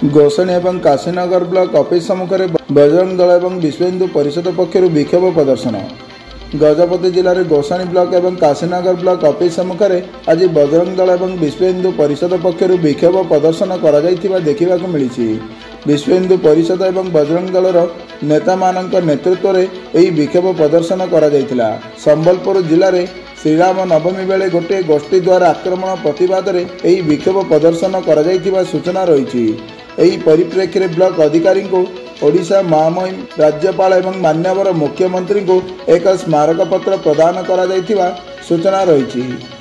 गोसाणी और Kashinagar block office सम्मुखें बजरंग दल और विश्व हिंदू परिषद पक्षर विक्षोभ प्रदर्शन। गजपति जिले में गोसाणी ब्लॉक और काशीनगर ब्लॉक ऑफिस सम्मुखें आज बजरंग दल और विश्व हिंदू परिषद पक्षर विक्षोभ प्रदर्शन देखा मिली। विश्व हिंदू परिषद और बजरंग दलर नेता नेतृत्व में यह विक्षोभ प्रदर्शन करा। संबलपुर जिले में श्रीराम नवमी बेले गोटे गोष्ठी द्वारा आक्रमण प्रतिवाद में यह विक्षोभ प्रदर्शन करा सूचना रही। यही परिप्रेक्षी में ब्लॉक अधिकारी को ओडिशा महामहिम राज्यपाल एवं मान्यवर मुख्यमंत्री को एक स्मारक पत्र प्रदान करा सूचना रही।